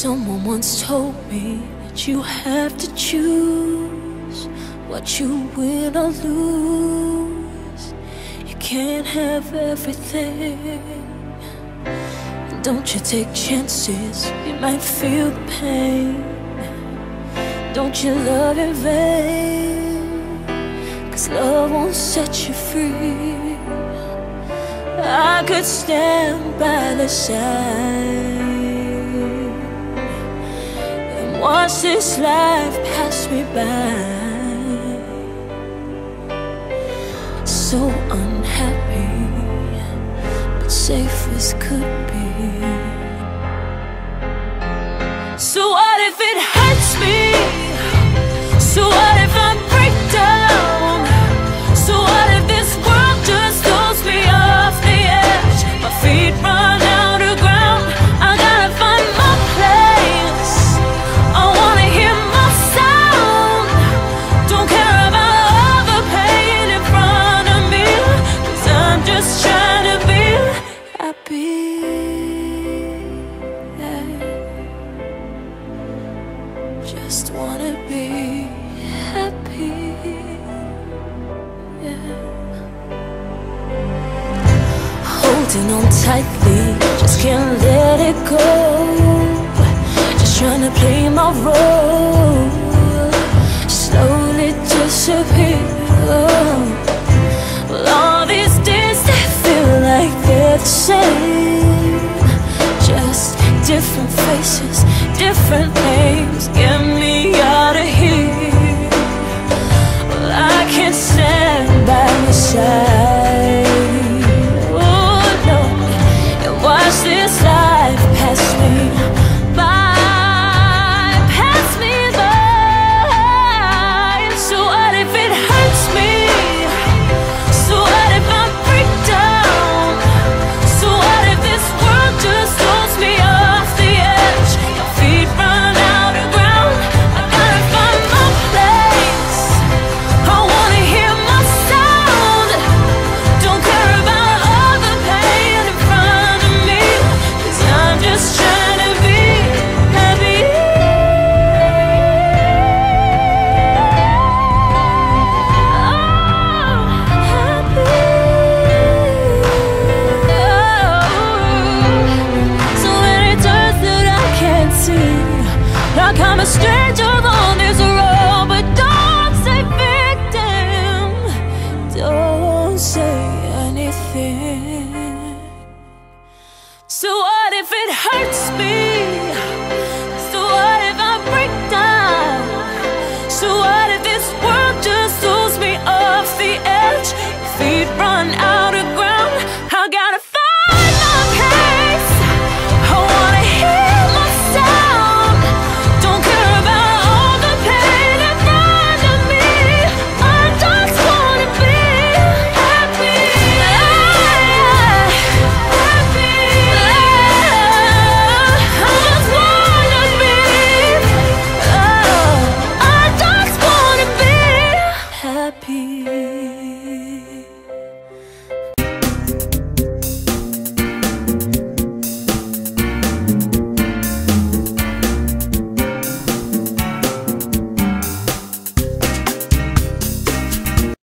Someone once told me that you have to choose what you win or lose. You can't have everything. Don't you take chances, you might feel the pain. Don't you love in vain, 'cause love won't set you free. I could stand by the side and watch this life pass me by. So unhappy, but safe as could be. So what if it hurts me? So what if I break down? So what if this world just throws me off the edge? My feet run out of ground, I gotta find my place. I wanna hear my sound. Don't care about all the pain in front of me, 'cause I'm just trying to be happy. Just wanna be happy, yeah. Holding on tightly, just can't let it go. Just trying to play my role, slowly disappear. Well, all these days they feel like they're the same, just different faces, different names. Get me out of here. Well, I can't stand by your side, oh no, and watch this life pass me by, pass me by. So what if it hurts me? So what if I break down? So what if this world just throws me off the edge? My feet run out of ground, I gotta find my place. I wanna hear my sound. Don't care about all the pain in front of me, 'cause I'm just trying to be happy. Oh, happy. So many turns that I can't see, like I'm a stranger on this road. But don't say victim, don't say anything. So what if it hurts me? So what if I break down? So what if this world just throws me off the edge? Feet run out of ground, I gotta find my pace. I wanna hear my sound. Don't care about all the pain in front of me, I just wanna be happy. Happy. I just wanna be, oh, I just wanna be happy.